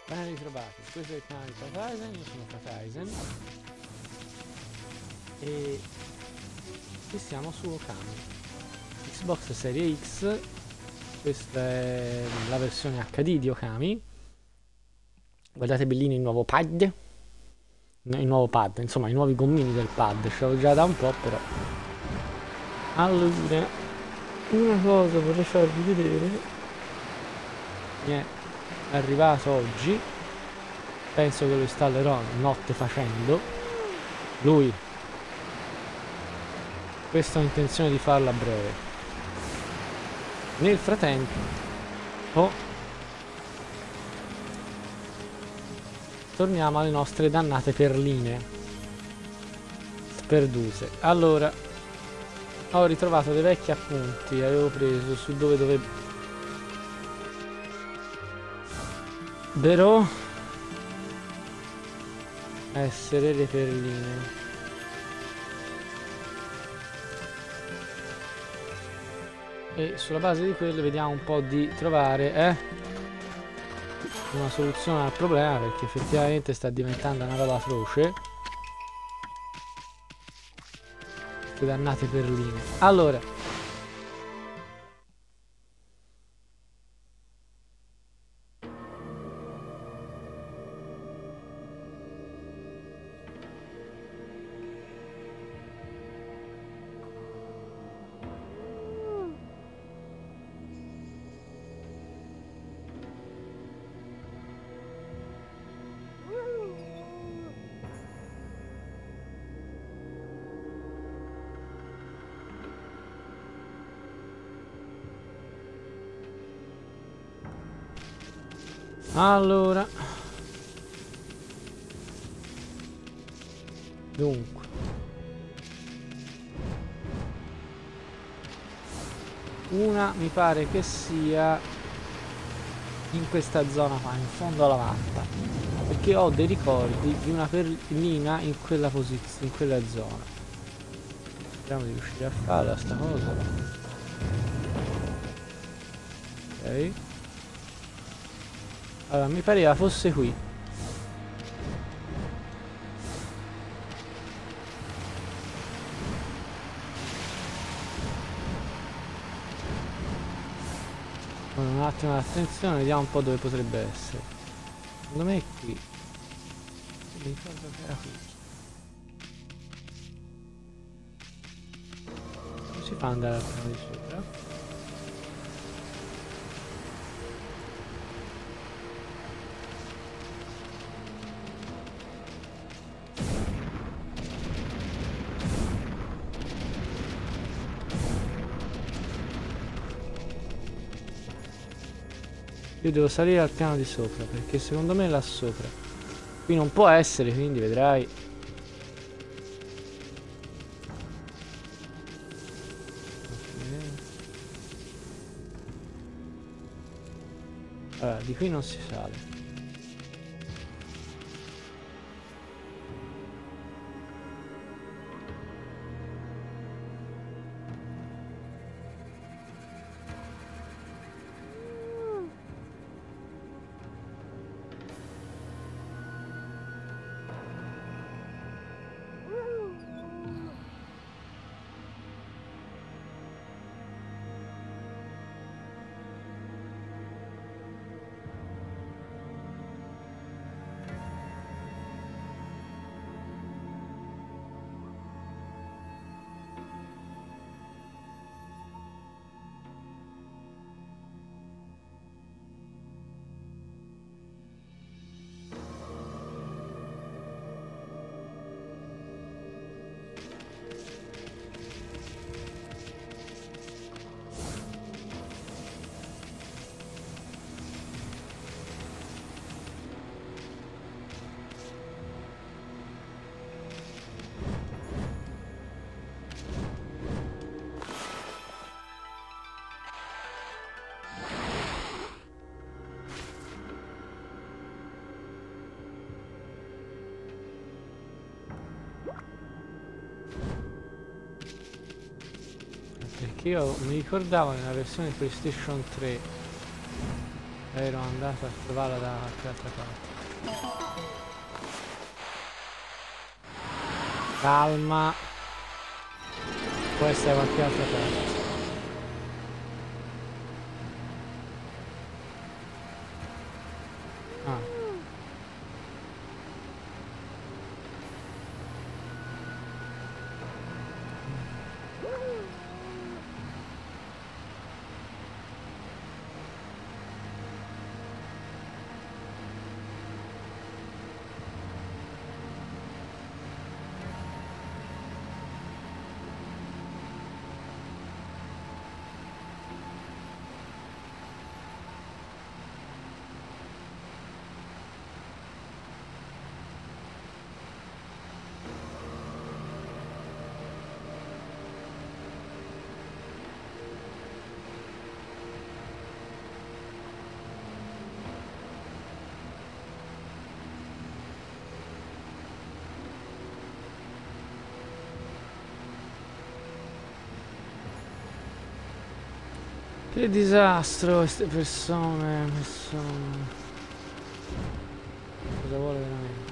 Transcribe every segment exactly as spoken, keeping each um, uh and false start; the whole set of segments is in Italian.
Ben ritrovati, questo è il canale di Frataisen, io sono Frataisen e, e siamo su Okami Xbox Serie X. Questa è la versione acca di di Okami. Guardate bellino il nuovo pad, il nuovo pad, insomma i nuovi gommini del pad, ce l'ho già da un po' però. Allora, una cosa vorrei farvi vedere, mi è arrivato oggi, penso che lo installerò notte facendo. Lui, questa ho intenzione di farlo a breve. Nel frattempo oh, torniamo alle nostre dannate perline sperdute. Allora, ho ritrovato dei vecchi appunti, avevo preso su dove dovrebbero essere le perline. E sulla base di quelle vediamo un po' di trovare eh, una soluzione al problema, perché effettivamente sta diventando una roba atroce queste dannate perline. Allora, Allora, dunque, una mi pare che sia in questa zona qua, in fondo alla mappa, perché ho dei ricordi di una perlina in quella posizione, in quella zona. Speriamo di riuscire a farla sta cosa. Ok. Allora, mi pareva fosse qui. Con un attimo di attenzione, vediamo un po' dove potrebbe essere. Secondo me è qui. Mi ricordo che era qui. Come si fa ad andare al piano di sopra? Io devo salire al piano di sopra, perché secondo me là sopra qui non può essere, quindi vedrai. Allora, di qui non si sale. Perché io mi ricordavo nella versione PlayStation tre Ero andato a trovarla da qualche altra parte. Calma. Può essere qualche altra parte. Ah. Che disastro, queste persone, persone. Cosa vuole veramente?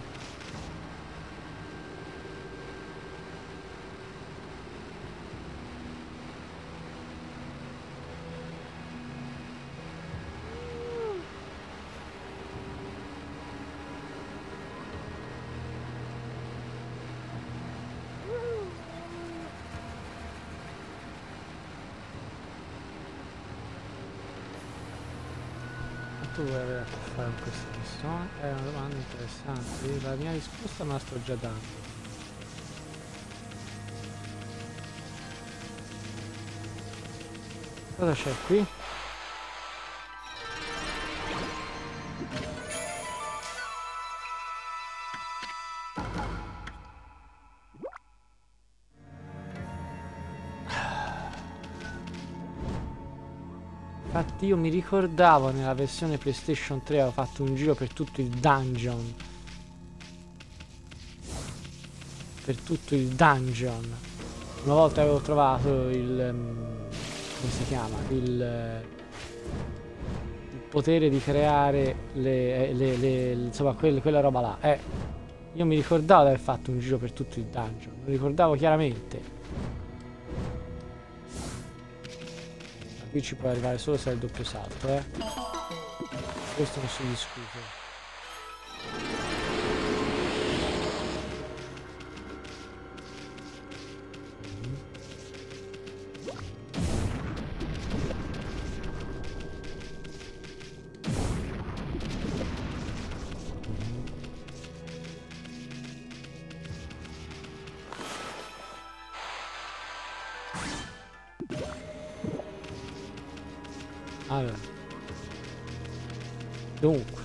Tu vuoi avere a che fare con questa persona? È una domanda interessante. La mia risposta me la sto già dando. Cosa c'è qui? Infatti io mi ricordavo nella versione PlayStation tre avevo fatto un giro per tutto il dungeon. Per tutto il dungeon. Una volta avevo trovato il... Um, come si chiama? Il... Uh, il potere di creare le... le, le insomma quelle, quella roba là. Eh, io mi ricordavo di aver fatto un giro per tutto il dungeon. Lo ricordavo chiaramente. Qui ci può arrivare solo se è il doppio salto, eh. Questo non si discute. Allora, dunque,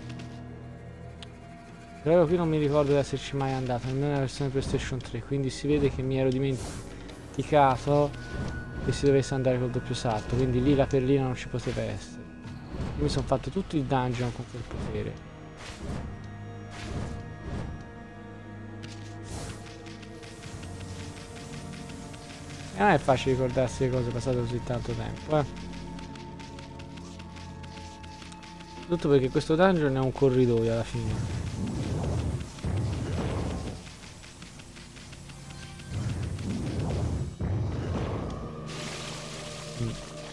però qui non mi ricordo di esserci mai andato, nemmeno nella versione PlayStation tre, quindi si vede che mi ero dimenticato che si dovesse andare col doppio salto, quindi lì la perlina non ci poteva essere. Io mi sono fatto tutto il dungeon con quel potere. E non è facile ricordarsi le cose passate così tanto tempo, eh. Tutto perché questo dungeon è un corridoio alla fine. Mm.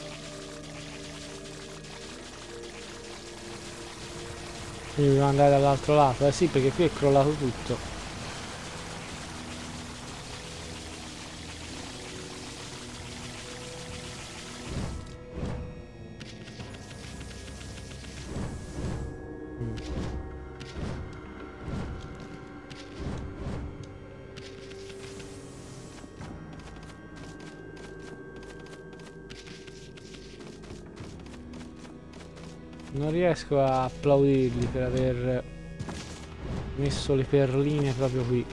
Quindi dobbiamo andare dall'altro lato, eh sì, perché qui è crollato tutto. Non riesco a applaudirli per aver messo le perline proprio qui.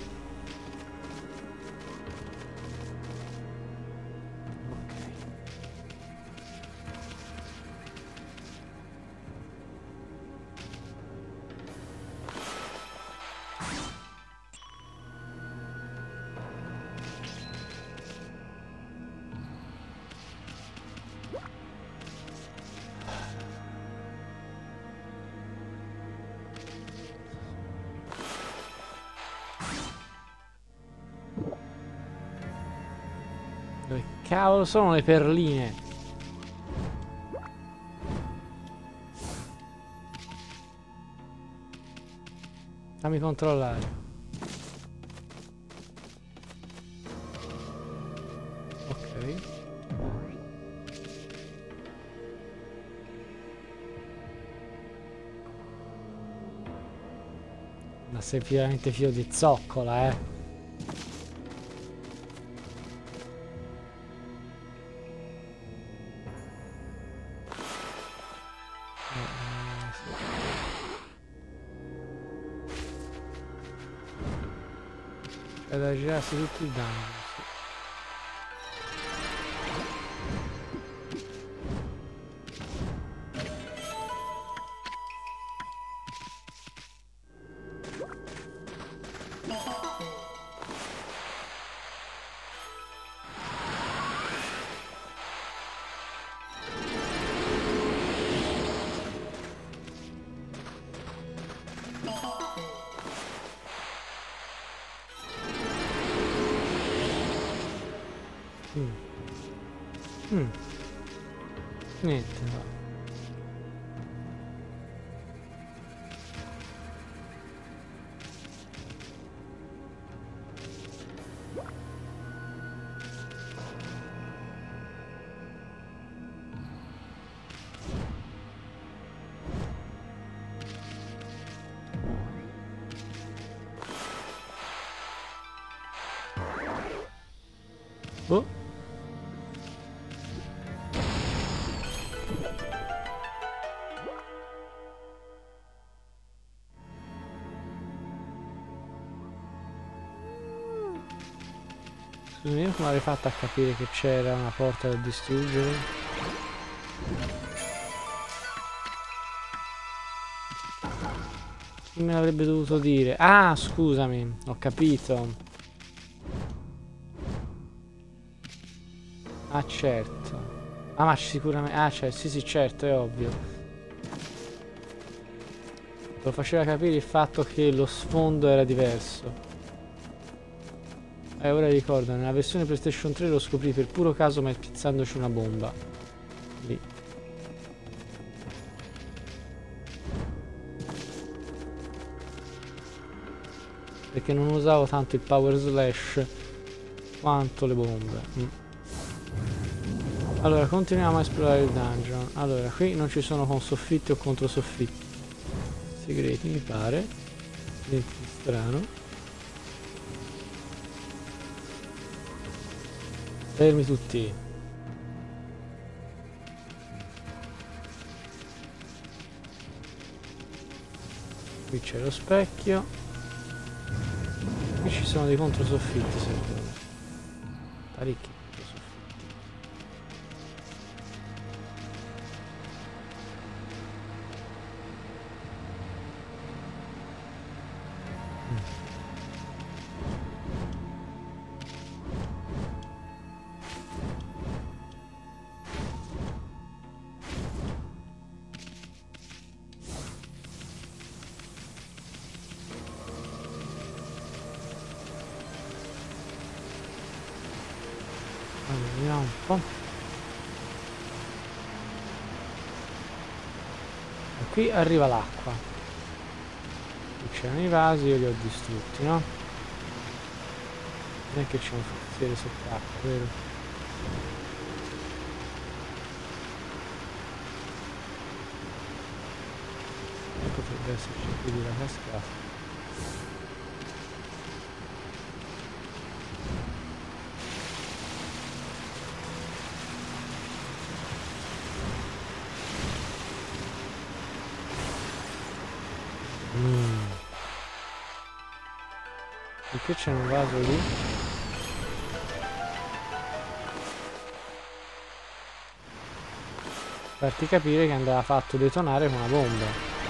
cavolo sono le perline? Fammi controllare. Ok. Ma sei veramente figlio di zoccola, eh. C'è da girarsi tutti i danni. Mm. Mm. Niente, no. Oh. Scusami, io come avrei fatto a capire che c'era una porta da distruggere? Chi me l'avrebbe dovuto dire? Ah, scusami, ho capito. Ah, certo. Ah, ma sicuramente... Ah, cioè, sì, sì, certo, è ovvio. Lo faceva capire il fatto che lo sfondo era diverso. E eh, ora ricordo, nella versione PlayStation tre lo scoprì per puro caso ma piazzandoci una bomba. Lì. Perché non usavo tanto il power slash quanto le bombe. Mm. Allora, continuiamo a esplorare il dungeon. Allora, qui non ci sono con soffitti o contro soffitti segreti, mi pare. Niente di strano. Fermi tutti. Qui c'è lo specchio. Qui ci sono dei controsoffitti, secondo me. Parecchi controsoffitti. Allora, vediamo un po'. E qui arriva l'acqua. Qui c'erano i vasi, io li ho distrutti, no? Non è che c'è un forziere sott'acqua, vero? E potrebbe esserci qui di la cascata. Mm. Perché c'è un vaso lì? Farti capire che andava fatto detonare con una bomba.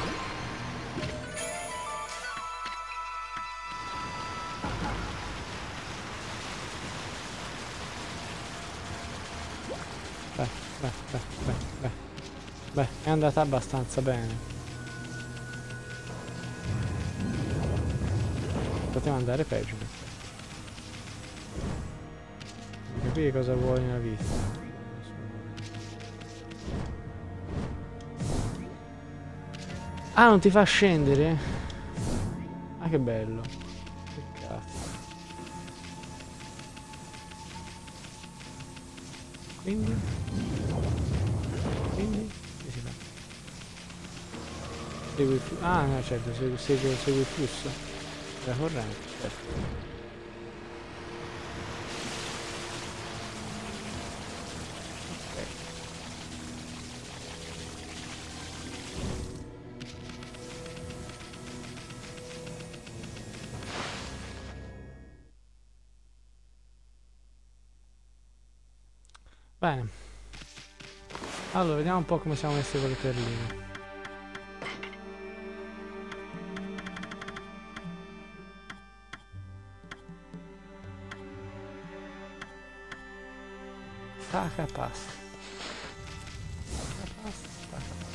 Beh, beh, beh, beh, beh. Beh, è andata abbastanza bene. Poteva andare peggio. capire cosa vuoi nella vita. Ah, non ti fa scendere? Ah, che bello. Che cazzo. Quindi? Quindi? Che si fa? Segui il flusso. Ah, no, certo, segui, segui, segui il flusso. La corrente, certo. Bene, allora vediamo un po' come siamo messi con le perline. Stacca passa. Stacca passa, stacca passa.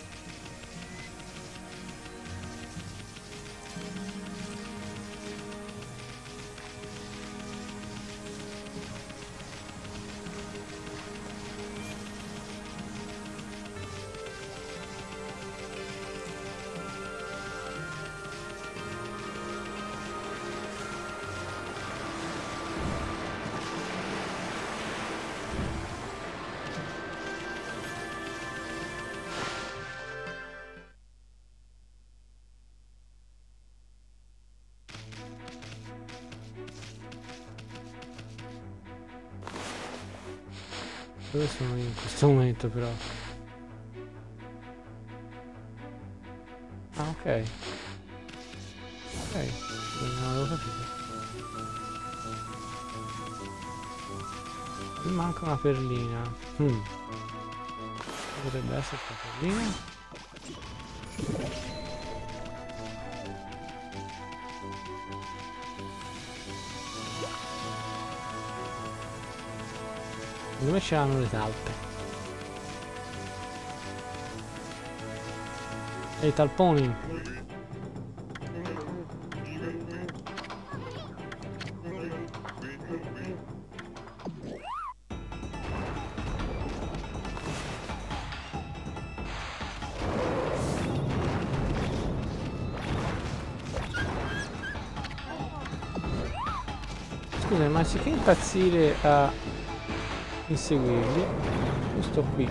Dove sono io in questo momento però? Ah, ok. Ok, non avevo capito. Mi manca una perlina. Hmm. Potrebbe essere questa perlina. Dove c'erano le talpe? E i talponi? Scusa, ma anziché impazzire a inseguirli, io sto qui.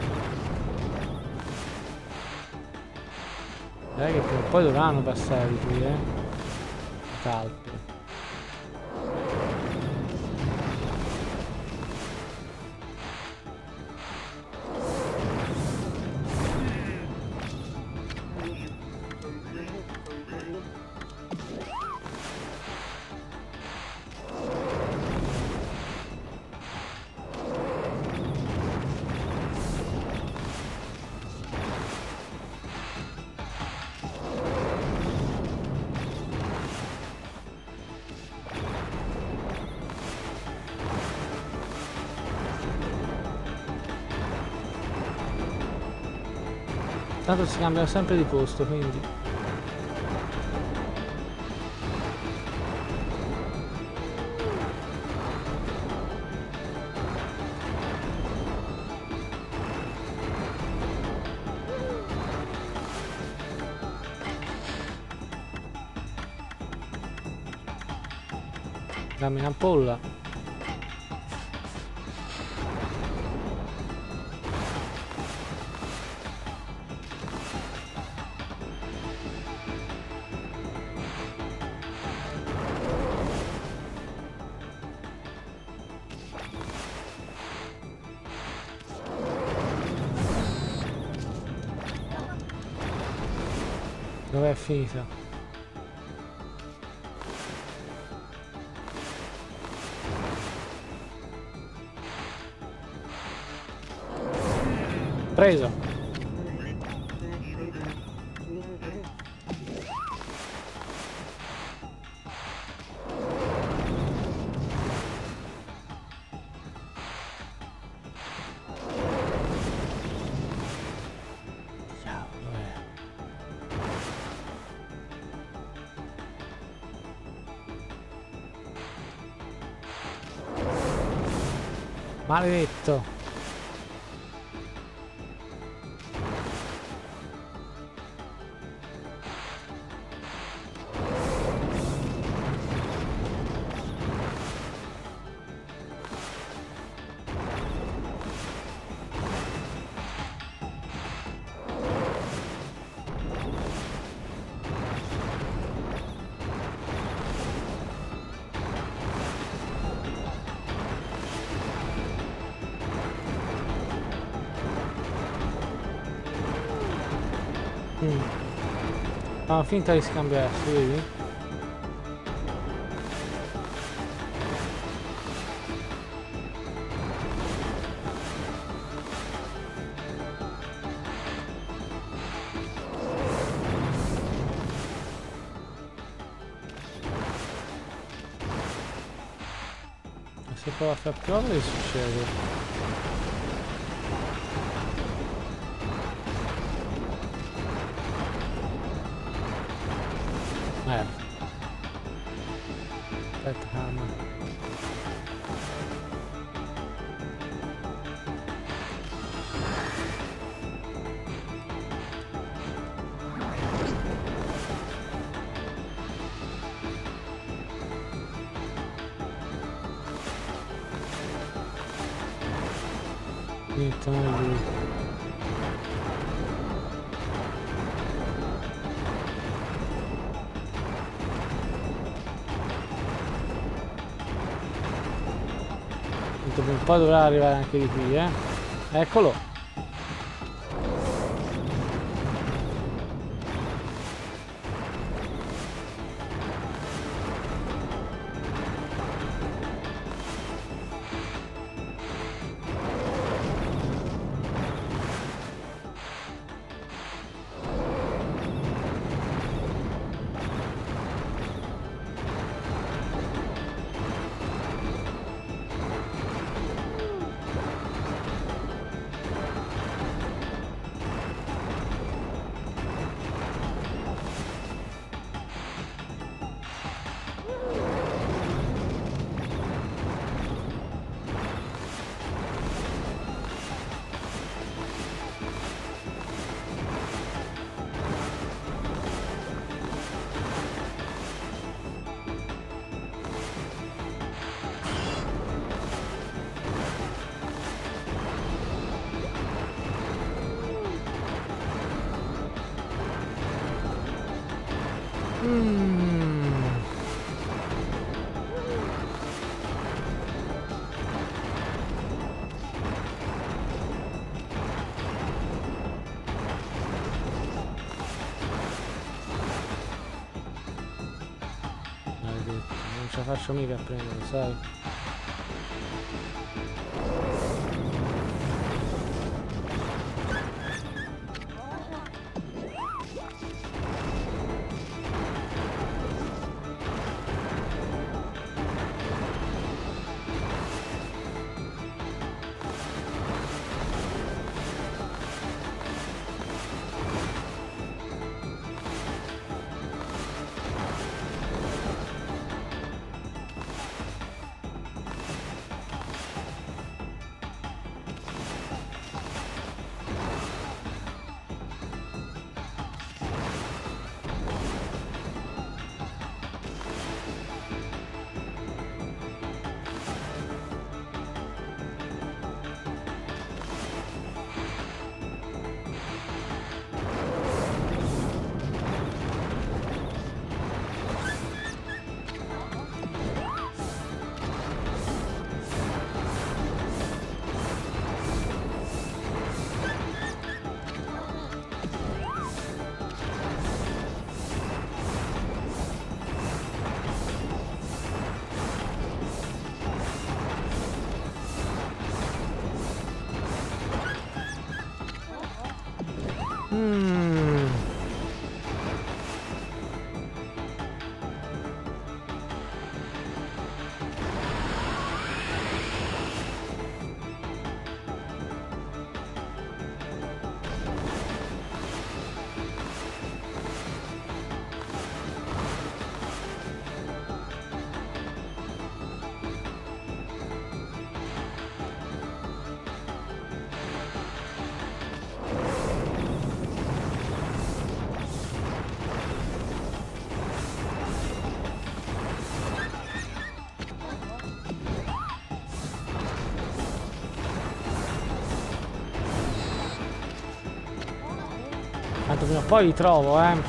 Dai che prima o poi dovranno passare di qui, eh. Talpe. Tanto si cambiano sempre di posto, quindi. Dammi un'ampolla. Dov'è finita? Preso. Maledetto. Mm. Fanno finta di scambiarsi, vedi? E se prova a far piovere succede? Eh. Aspetta, calma. Iniziamo lui. Dopo un po' dovrà arrivare anche di qui, eh. Eccolo. Mm. Maledetto, non ce la faccio mica a prendere, sai? Tanto prima o poi li trovo, eh.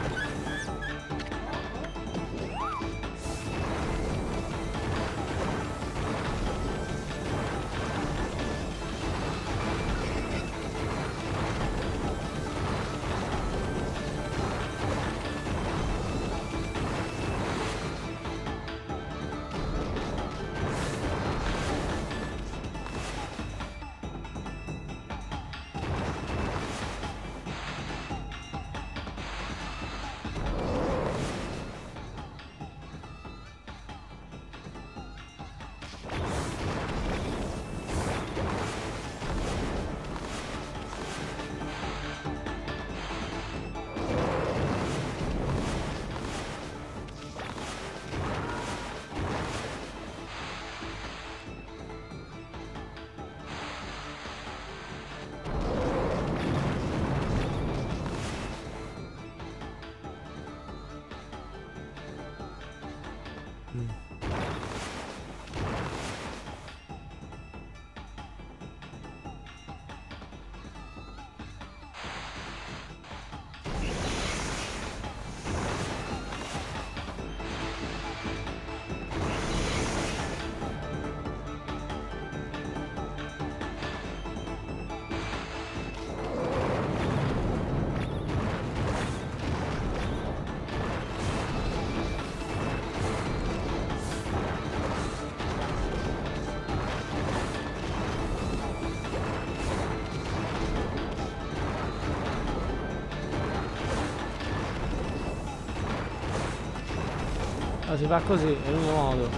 Si fa così, è l'unico modo.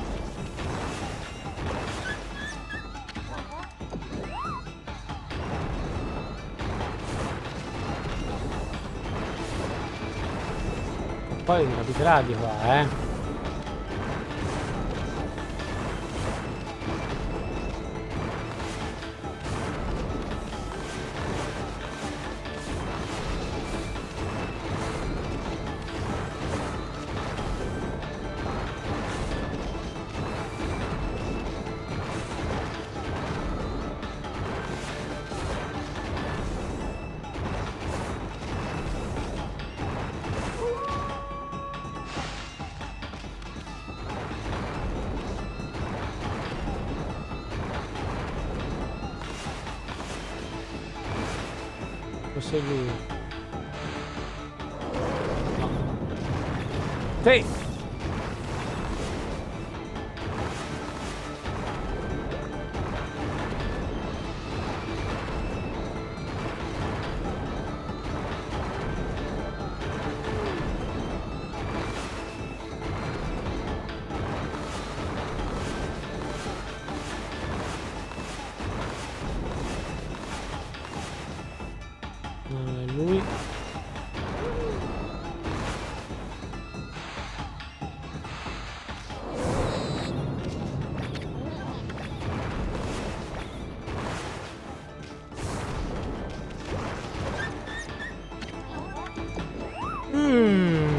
Poi mi capiterà di qua, eh. Forse è lui. No. Sì. Non è lui. Mm.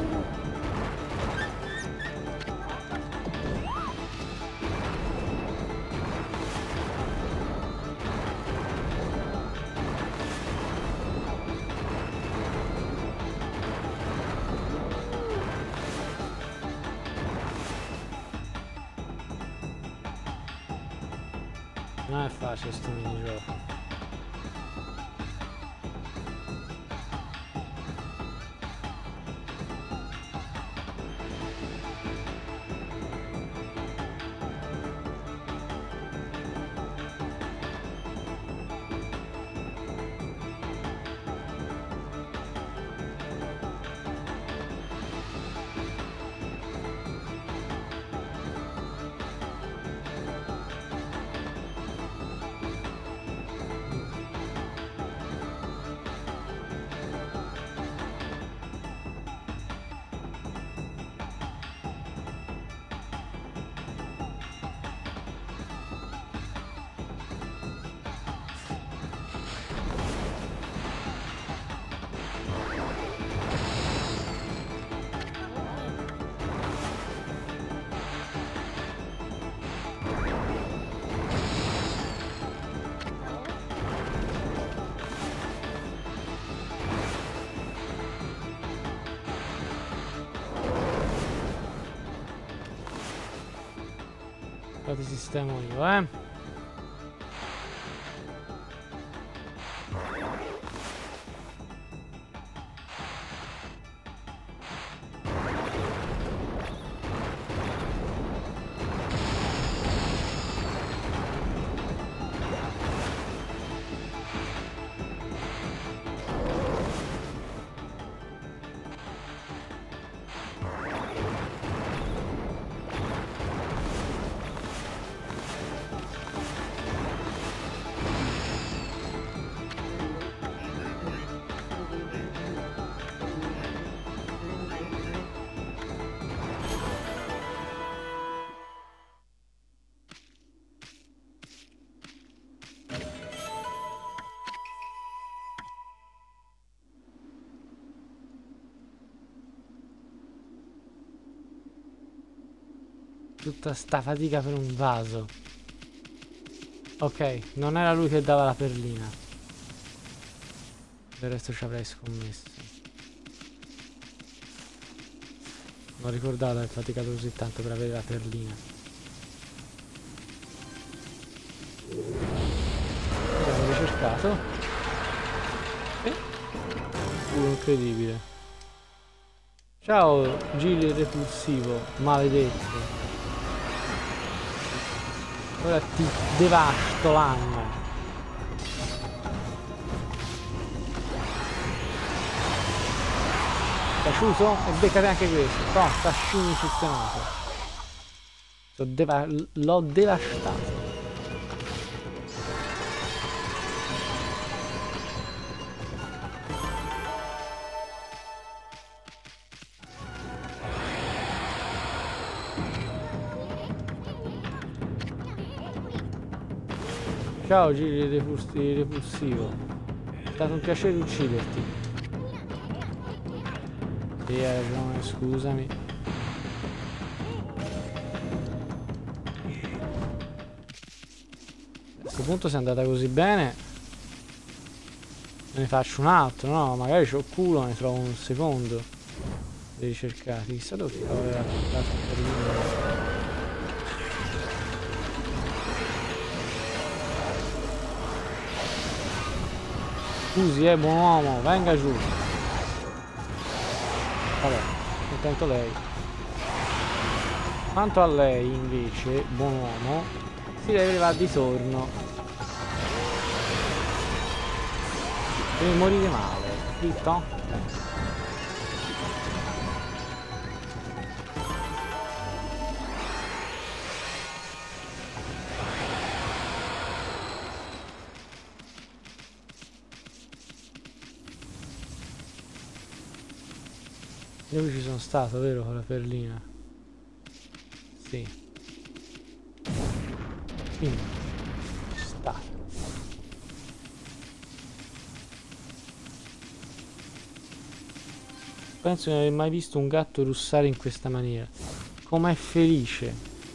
Non è facile sto minigioco. Poi ti sistemo io, eh. Tutta sta fatica per un vaso. Ok, non era lui che dava la perlina. Del resto ci avrei scommesso. Non ricordavo di aver faticato così tanto per avere la perlina. Abbiamo ricercato. E... Uh, incredibile. Ciao, Gilly repulsivo, maledetto. Ora ti devasto l'anima. Piaciuto? E beccate anche questo. Toh, fascini sistemato. Deva l'ho devastato. Ciao Giri repulsivo. È stato un piacere ucciderti. Sì, hai ragione, scusami. A questo punto se è andata così bene me ne faccio un altro, no? Magari c'ho culo, ne trovo un secondo. Devi cercare. Chissà dove aveva l'altro perlino. Scusi, eh, buon uomo, venga giù. Vabbè, intanto lei. Quanto a lei, invece, buon uomo, si deve levare di torno. Deve morire male. Dritto? Eh. Io ci sono stato, vero, con la perlina? Sì. Quindi, ci sta. Penso di non aver mai visto un gatto russare in questa maniera. Com'è felice.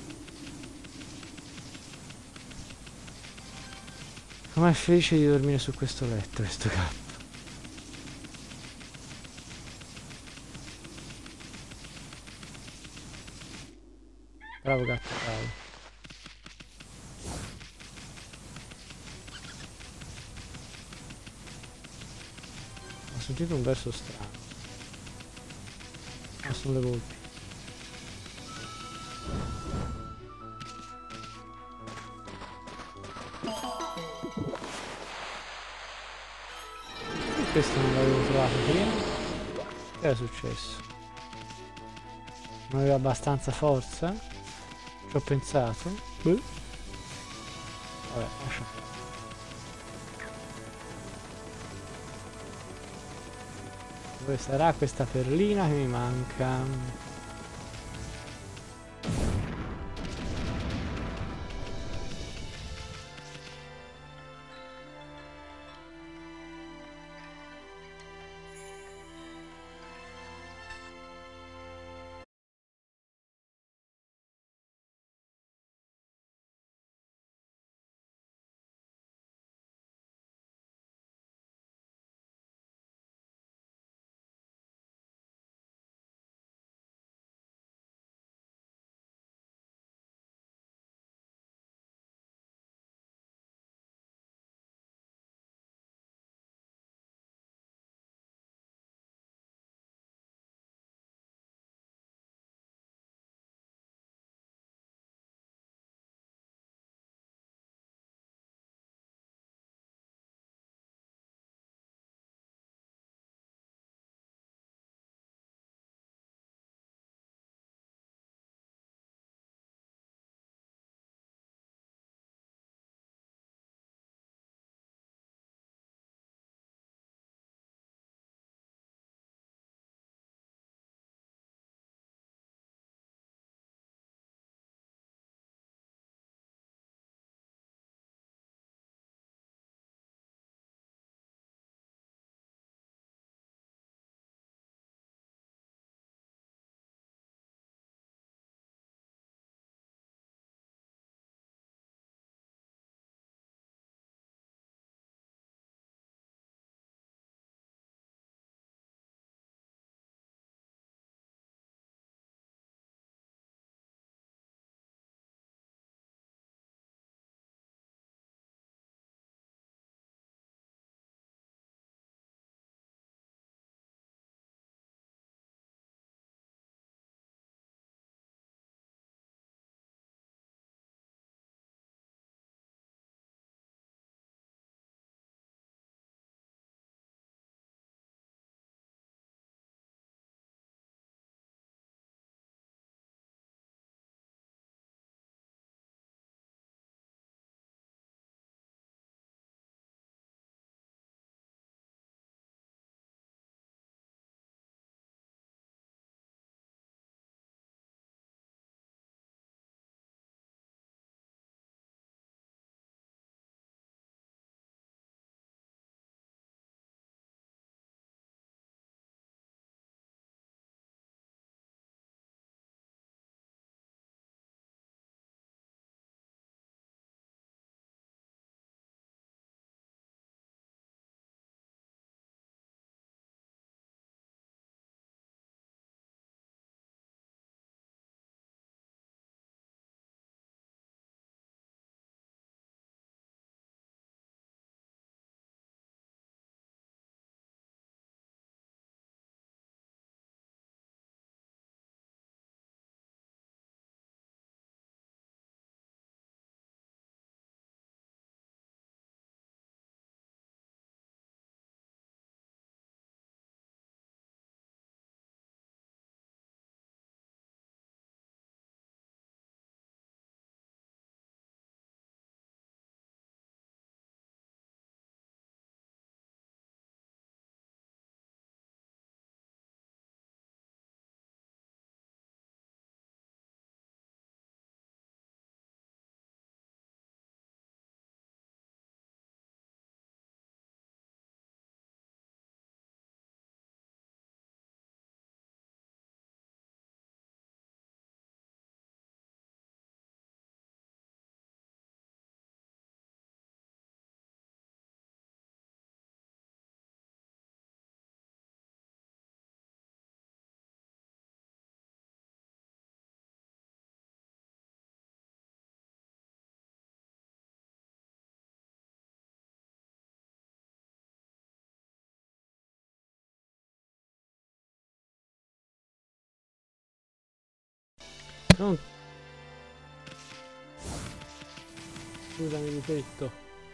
Com'è felice di dormire su questo letto, questo gatto. Bravo gatto, bravo. Ho sentito un verso strano. Ma sono le volpi. Questo non l'avevo trovato prima. Che era successo? Non aveva abbastanza forza? Ci ho pensato. Beh. Vabbè, lascia. Dove sarà questa perlina che mi manca? Non... Scusami, ripetto.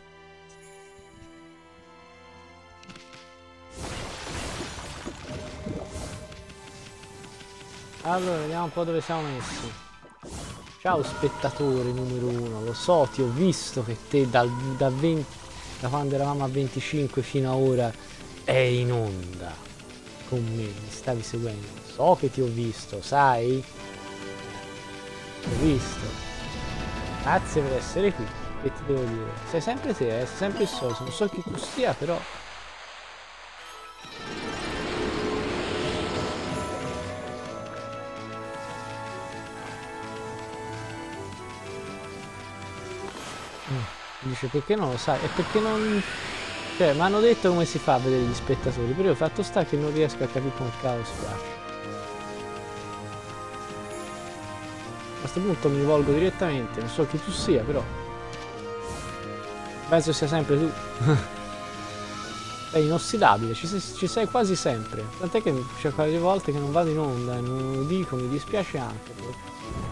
Allora, vediamo un po' dove siamo messi. Ciao spettatore numero uno, lo so, ti ho visto che te dal, da, venti, da quando eravamo a venticinque fino a ora eri in onda con me, mi stavi seguendo. So che ti ho visto, sai? Ti ho visto. Grazie per essere qui, che ti devo dire? Sei sempre te, eh? Sei sempre il solito, non so chi tu sia, però... Dice perché non lo sai? E perché non... Cioè, mi hanno detto come si fa a vedere gli spettatori, però il fatto sta che non riesco a capire come cavolo si fa. A questo punto mi rivolgo direttamente, non so chi tu sia, però... Penso sia sempre tu. Sei inossidabile, ci sei, ci sei quasi sempre. Tant'è che c'è quelle volte che non vado in onda e non lo dico, mi dispiace anche. Però.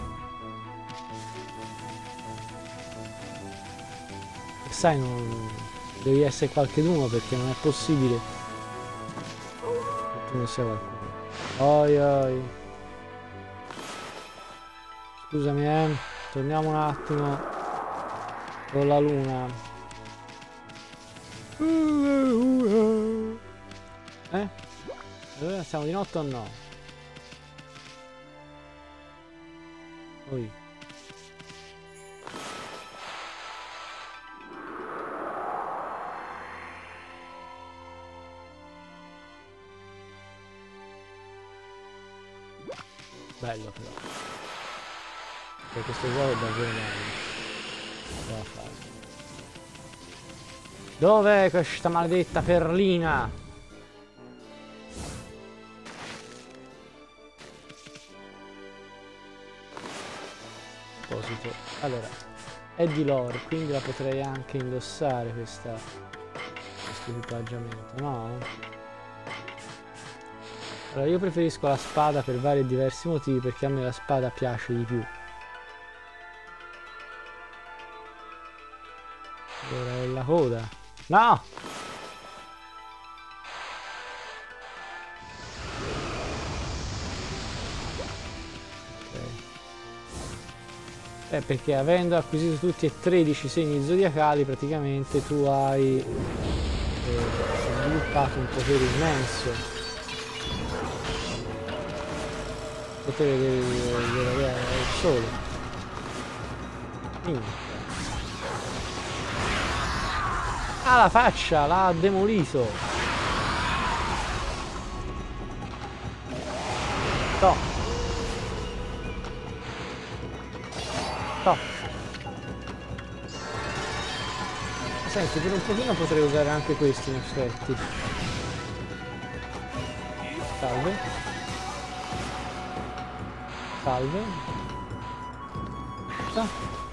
Sai, non... devi essere qualcheduno perché non è possibile che tu non sia qualcuno. Oi oi. Scusami eh, torniamo un attimo con la luna. Eh? Allora siamo di notte o no? Oi. Bello però. Perché questo gioco è davvero bello. Da fare. Dov'è questa maledetta perlina? Proposito. Allora, è di lore, quindi la potrei anche indossare questa questo equipaggiamento, no? Allora, io preferisco la spada per vari e diversi motivi, perché a me la spada piace di più. Allora, è la coda. No! Okay. Eh, perché avendo acquisito tutti e tredici segni zodiacali, praticamente tu hai eh, sviluppato un potere immenso. Potere del, del, del sole. Mm. Ah, la faccia l'ha demolito. No. No. Senti, per un pochino potrei usare anche questi in effetti. Salve. Salve. No.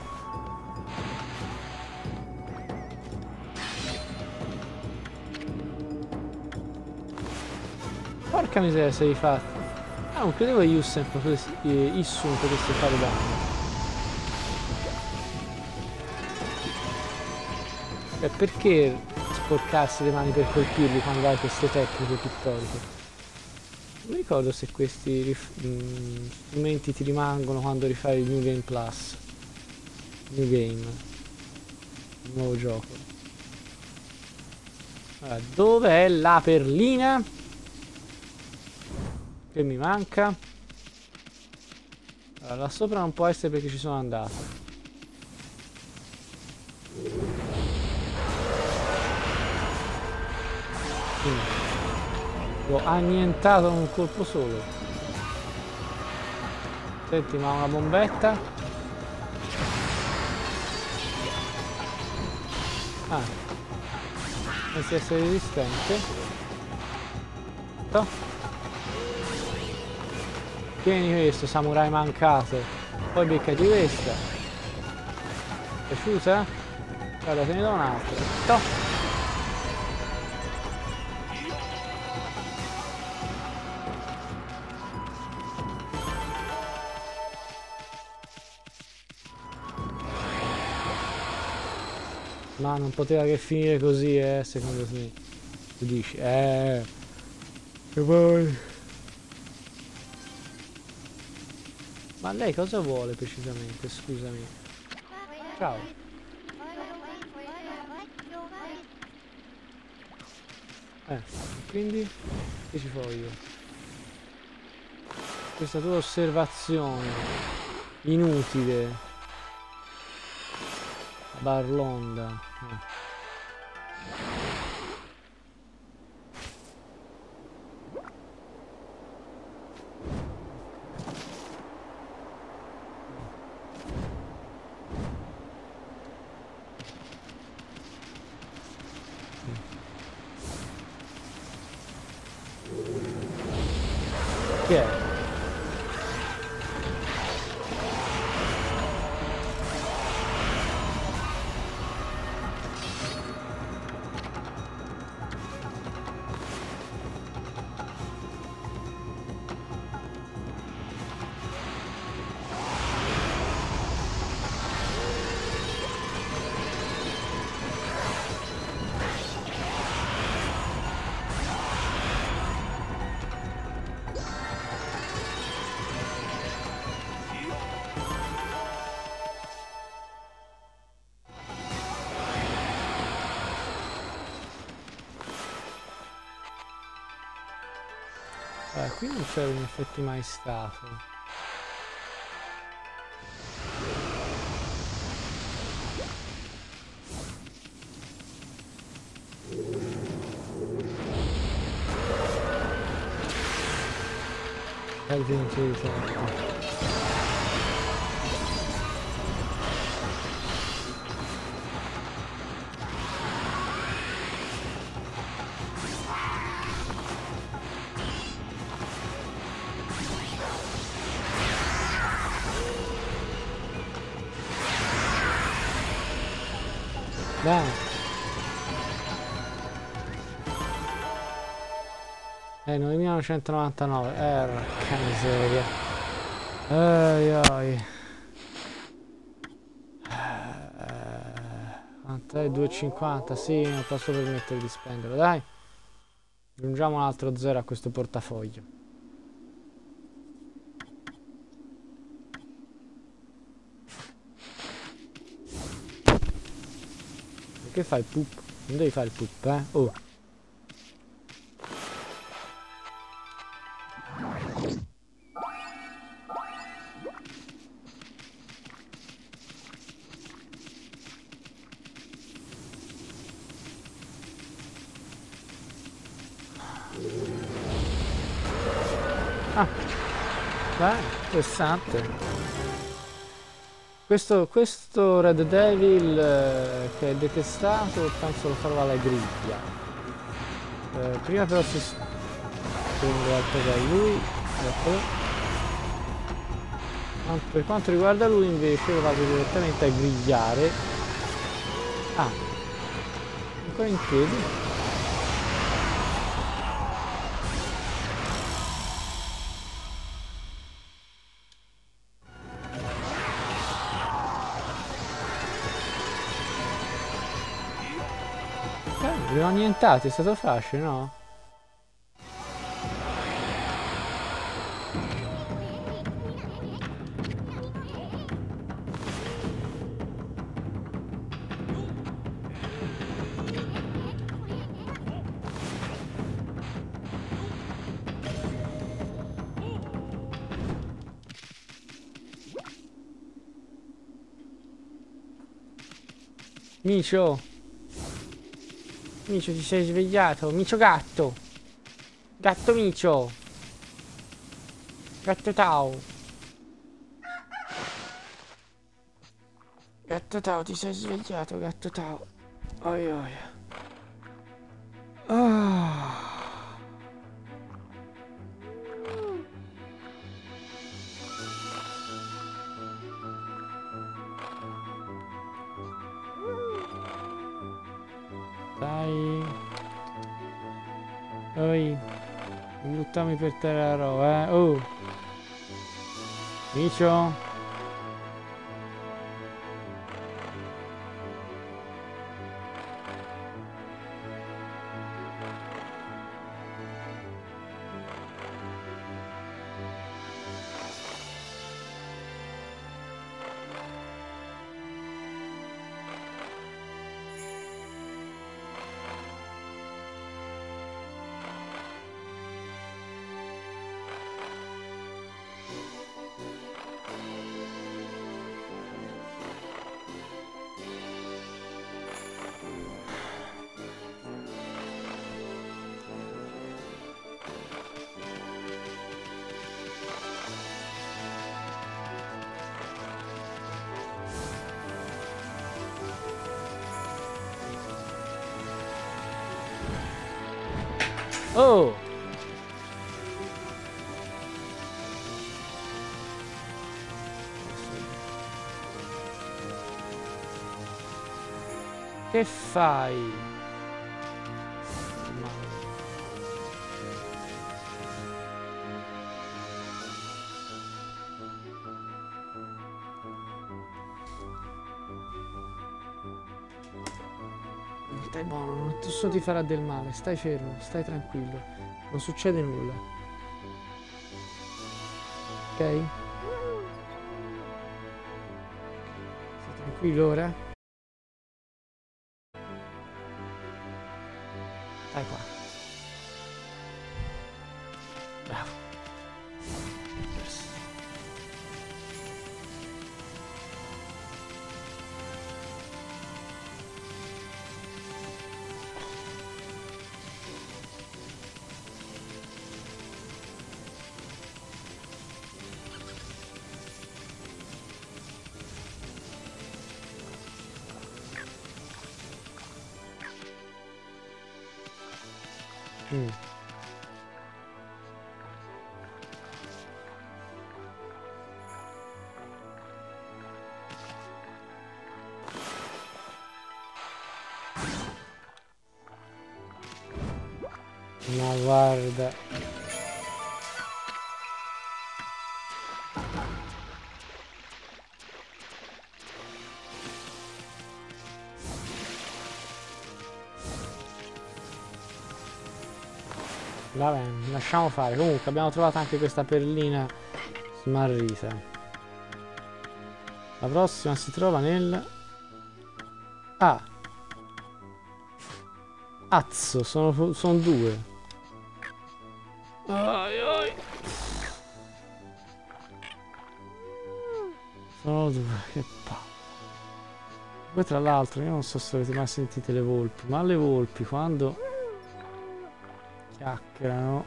Porca miseria, sei fatto. Ah, non credevo che Issum potesse, eh, Issum potesse fare danno. E perché sporcarsi le mani per colpirli quando hai queste tecniche pittoriche? Non mi ricordo se questi mh, strumenti ti rimangono quando rifai il New Game Plus. New Game. Il nuovo gioco. Allora, dov'è la perlina? Che mi manca? Allora, là sopra non può essere perché ci sono andato. Quindi. L'ho annientato in un colpo solo. Senti, ma una bombetta? Ah, pensi essere resistente? To. Tieni questo, samurai mancato. Poi beccati questa. Piaciuta? Guarda, te ne do un altro. To. Ma non poteva che finire così, eh, secondo me. Tu dici, eh... E poi... Ma lei cosa vuole precisamente? Scusami. Ciao. Eh, quindi... Che ci fo io? Questa tua osservazione inutile. Barlonda. Eh. Che è? Eh, qui non c'era in effetti mai stato. Altri di tempo. Dai. Eh, novemilanovecentonovantanove. Eh, porca miseria. Ai ai. Quant'è? due e cinquanta, sì, non posso permettere di spenderlo, dai. Aggiungiamo un altro zero a questo portafoglio. Perché fai il poop? Non devi fare il poop, eh? Oh. Ah, dai, interessante. Questo, questo Red Devil eh, che è detestato, penso lo farò alla griglia. Eh, prima però si prende altro da lui. Eccolo. Ma per quanto riguarda lui invece lo vado direttamente a grigliare. Ah, ancora in piedi. Li ho annientati, è stato facile, no? Micio! Micio, ti sei svegliato? Micio gatto! Gatto Micio! Gatto Tao! Gatto Tao, ti sei svegliato, gatto Tao! Oi oi! Ah! Dai! Oi! Buttami per terra la roba, eh! Oh! Micio! Oh! Che fai? Stai buono, nessuno ti farà del male, stai fermo, stai tranquillo, non succede nulla. Ok? Stai tranquillo ora? Stai qua. Bravo. Mm. Ma guarda. Vabbè, lasciamo fare. Comunque abbiamo trovato anche questa perlina smarrita. La prossima si trova nel... Ah! Azzo, sono, sono due. Ai, ai. Sono due, che palle. Poi tra l'altro io non so se avete mai sentito le volpi, ma le volpi quando chiacchierano...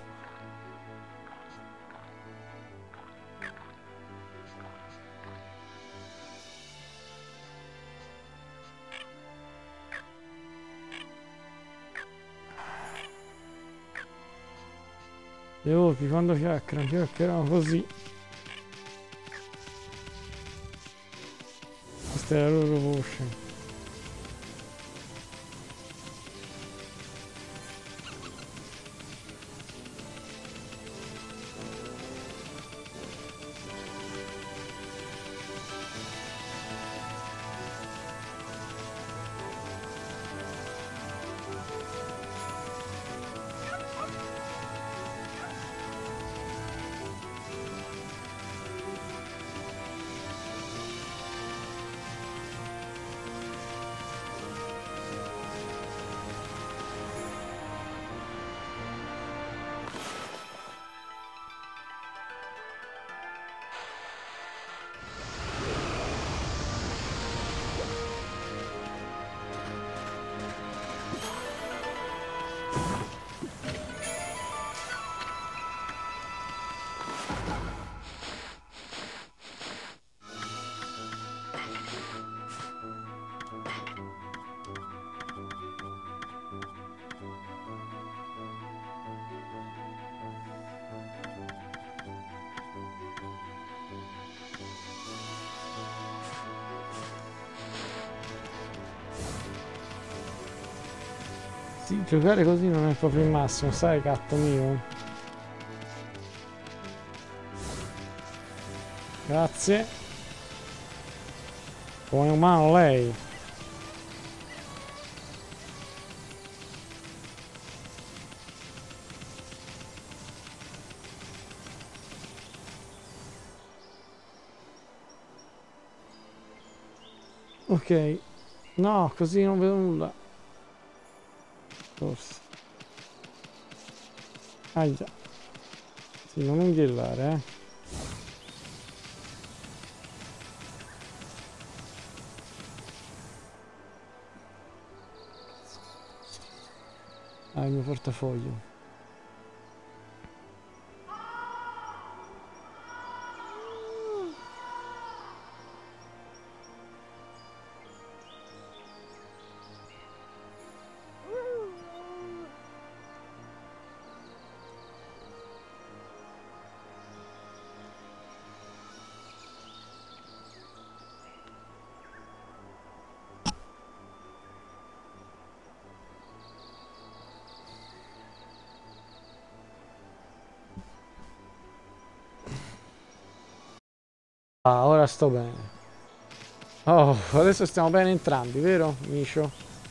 Le volpi quando chiacchierano, chiacchierano così. Questa è la loro voce. Sì, giocare così non è proprio il massimo, sai, gatto mio? Grazie. Come umano lei. Ok. No, così non vedo nulla. Forse. Ah già. Sì, non unghiellare, eh. Ah, il mio portafoglio. Ah, ora sto bene. Oh, adesso stiamo bene entrambi, vero, Micio?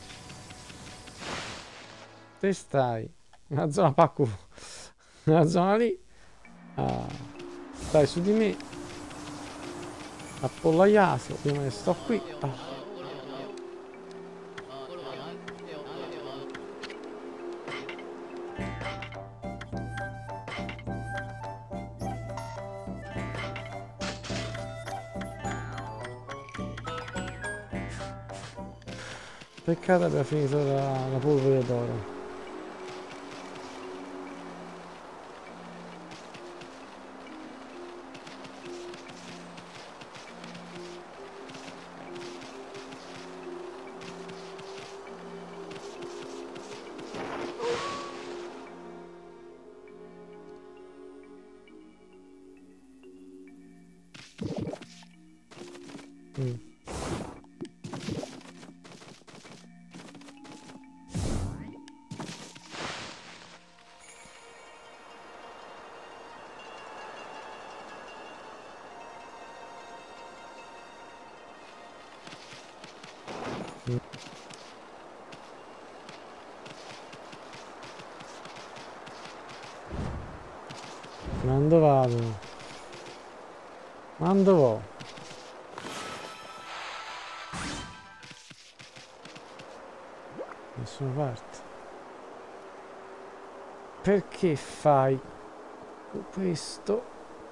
Te stai nella zona Pacu, nella zona lì. Ah, stai su di me, appollaiato, prima che sto qui. Ah. Peccato abbia finito la, la polvere d'oro. Mm. Mm. Quando vado? Quando vo? Nessuna parte. Perché fai questo?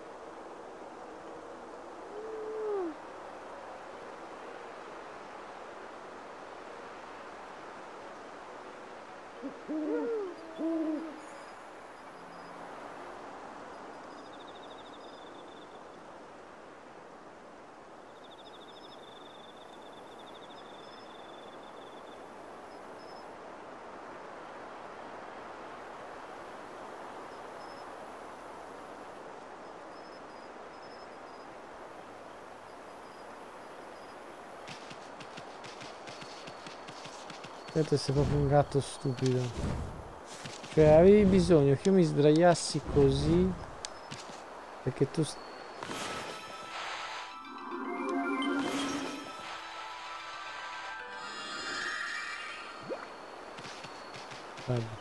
Vedete, sei proprio un gatto stupido. Cioè, avevi bisogno che io mi sdraiassi così perché tu... Vabbè.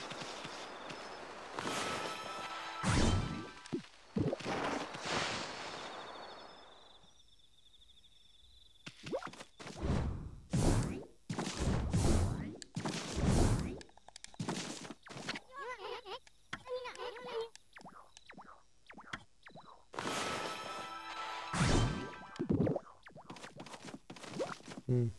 Mm.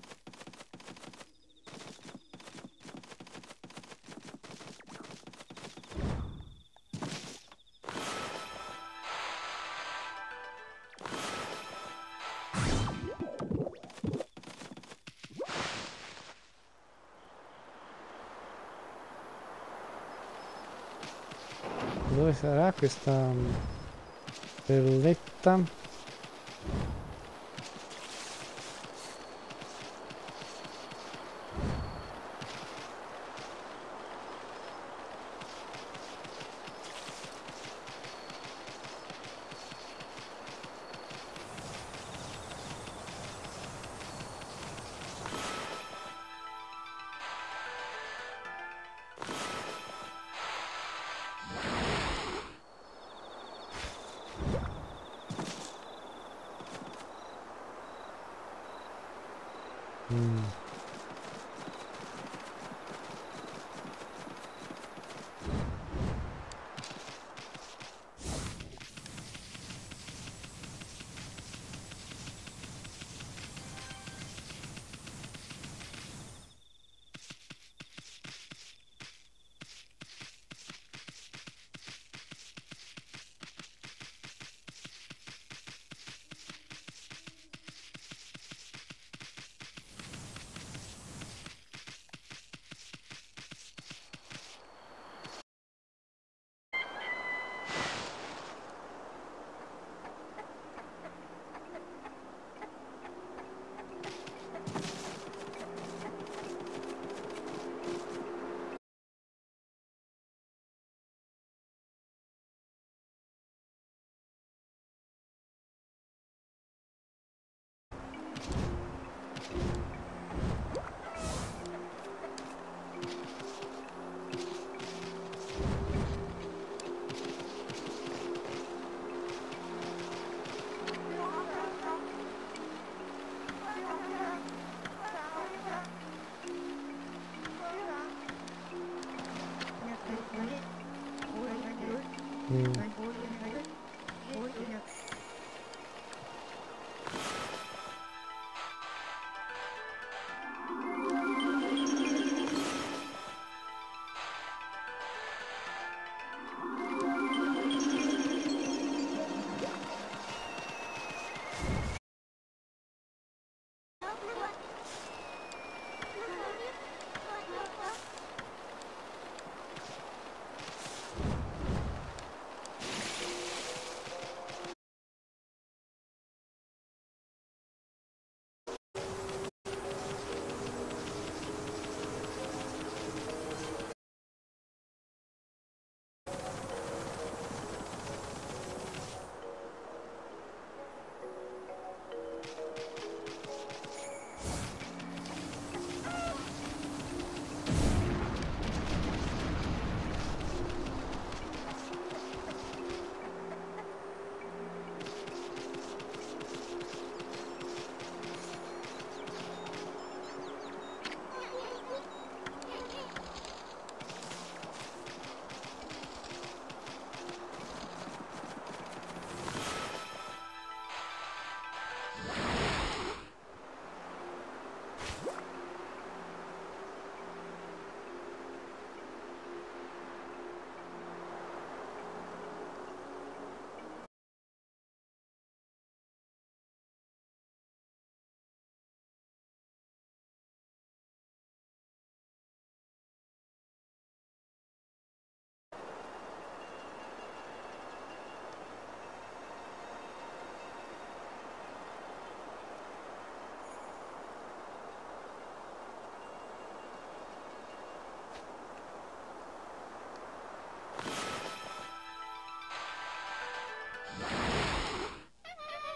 Dove sarà questa mm, perletta? Mm.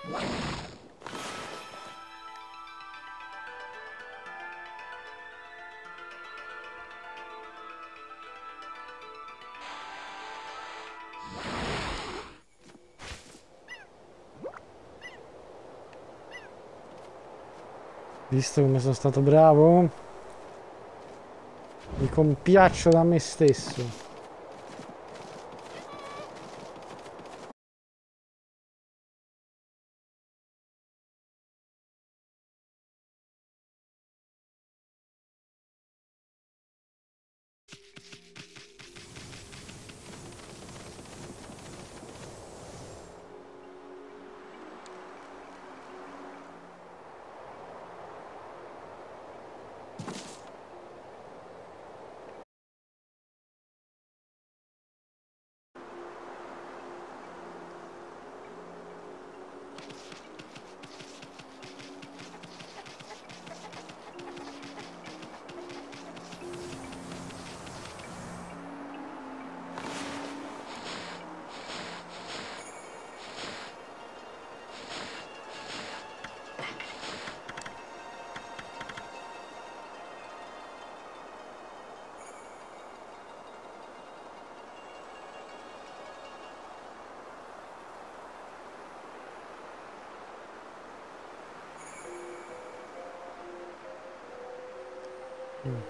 Visto come sono stato bravo? Mi compiaccio da me stesso. Mm.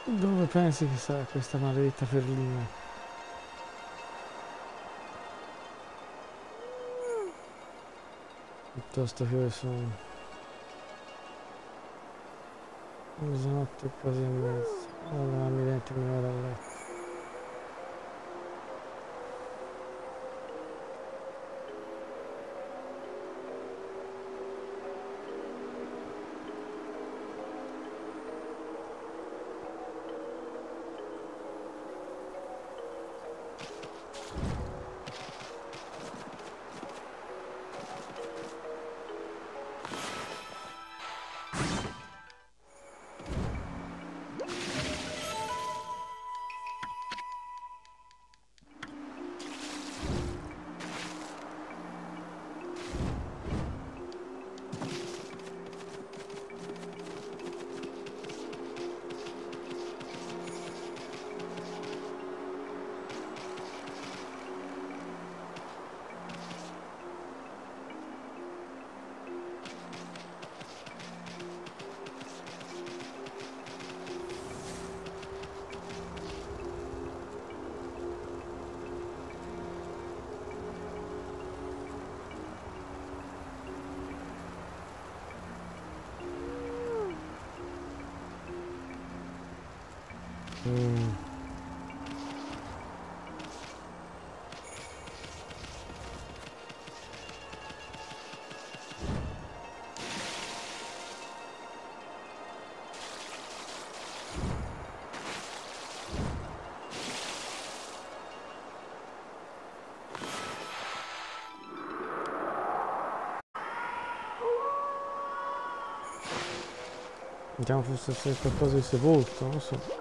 Dove pensi che sarà questa maledetta perlina? Piuttosto che ore sono? Mezzanotte quasi e mezza. Allora lavarmi i denti e me ne vado a letto. Mm. Vediamo forse se c'è qualcosa di sepolto, non lo so.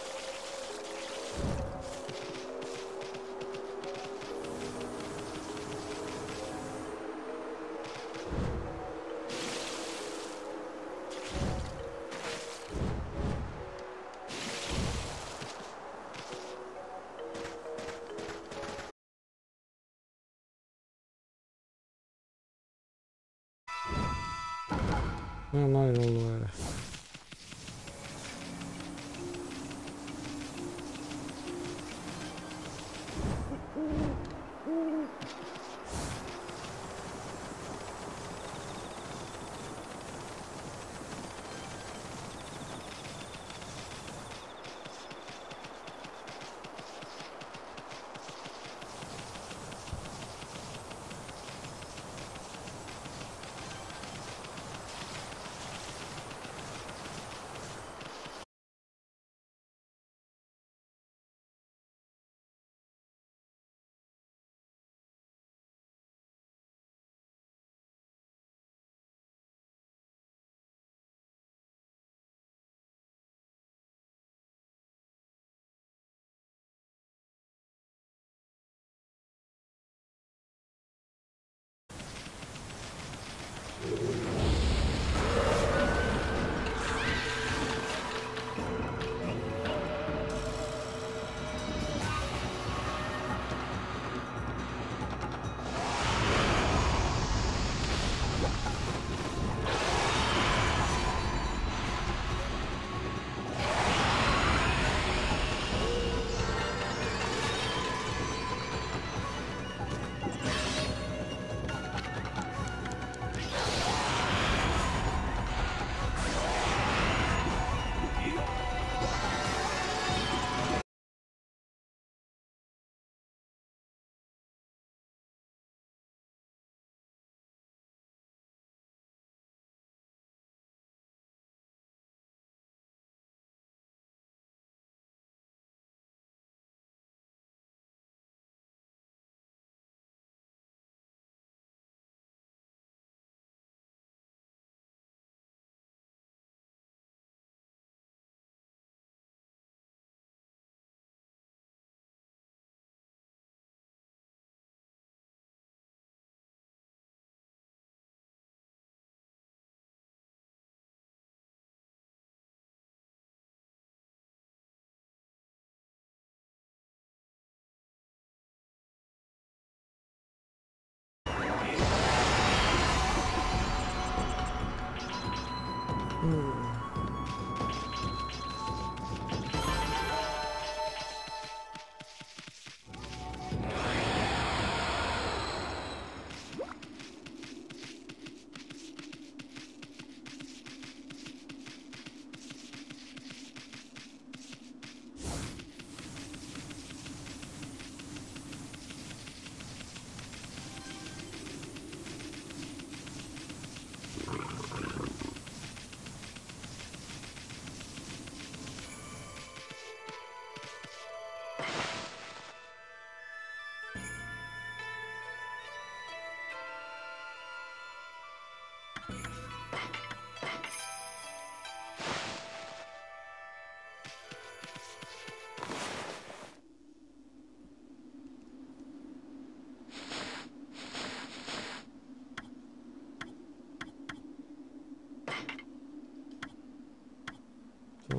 Meno male non lo era.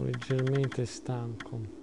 leggermente stanco.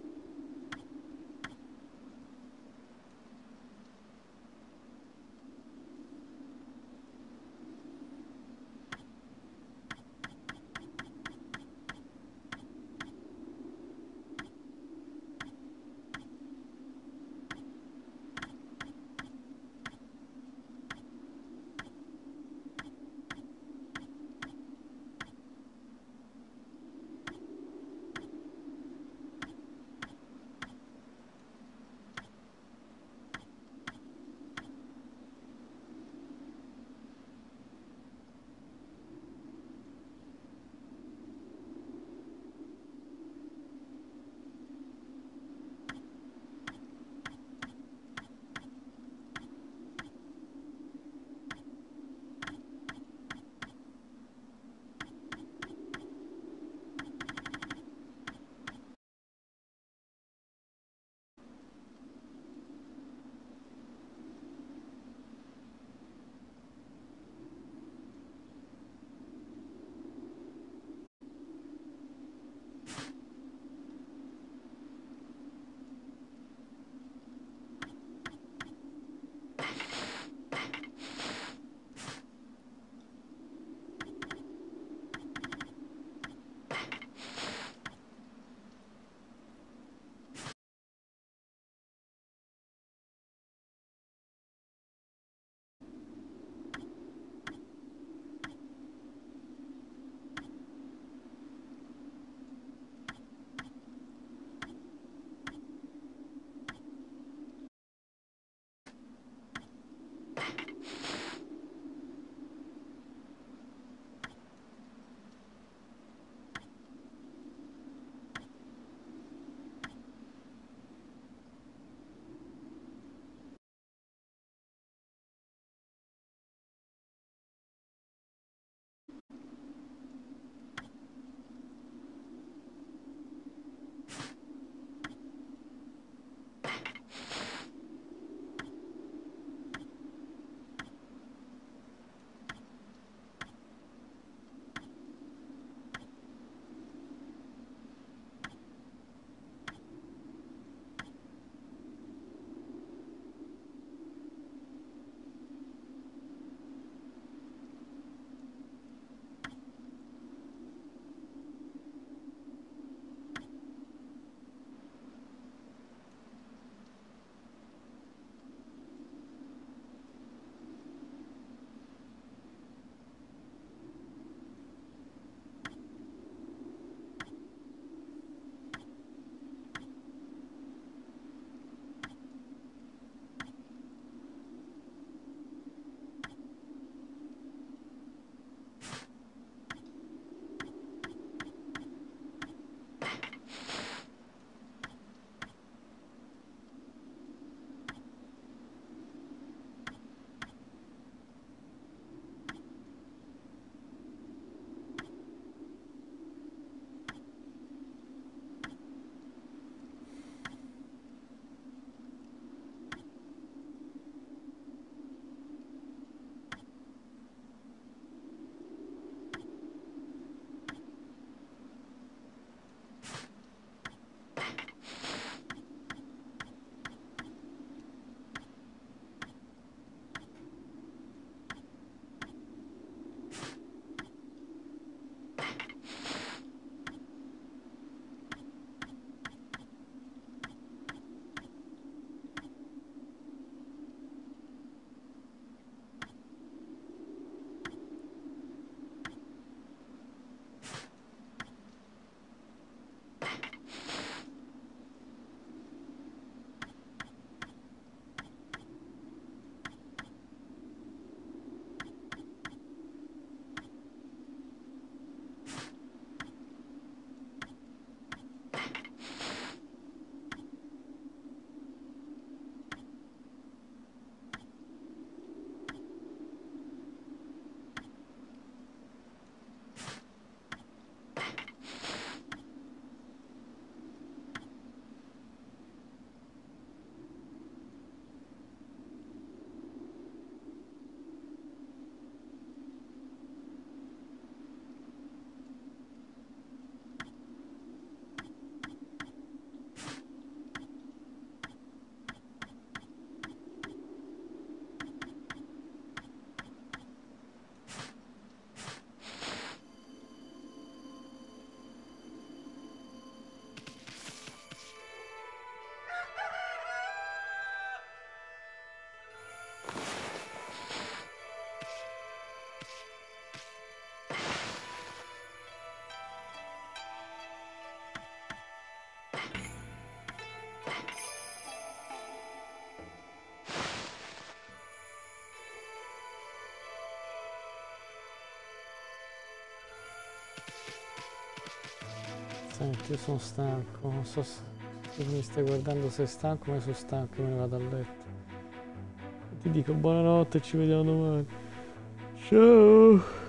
Senti, io sono stanco, non so se se mi stai guardando, sei stanco, ma io sono stanco, me ne vado a letto. Ti dico buonanotte, ci vediamo domani. Ciao!